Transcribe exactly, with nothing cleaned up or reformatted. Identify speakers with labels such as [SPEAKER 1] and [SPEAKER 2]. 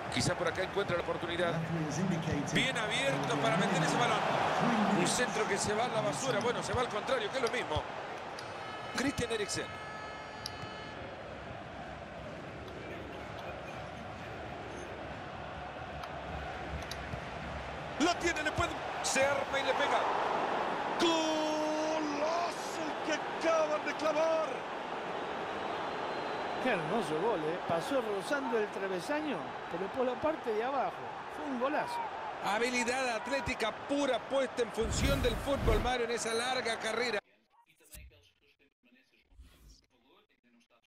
[SPEAKER 1] Quizá por acá encuentra la oportunidad. Bien abierto para meter ese balón. Un centro que se va a la basura. Bueno, se va al contrario, que es lo mismo. Christian Eriksen. La tiene, le puede... Se arma y le pega. ¡Golazo el que acaban de clavar!
[SPEAKER 2] Qué hermoso gol, ¿eh? Pasó rozando el travesaño, pero por la parte de abajo. Fue un golazo.
[SPEAKER 1] Habilidad atlética pura puesta en función del fútbol, Mario, en esa larga carrera.